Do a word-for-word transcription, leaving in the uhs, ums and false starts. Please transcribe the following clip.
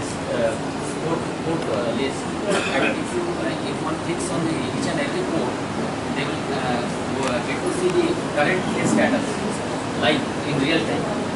uh, port, port uh, list. And if you uh, if one clicks on the each and every port, they will uh, go, uh, get to see the current status live in real time.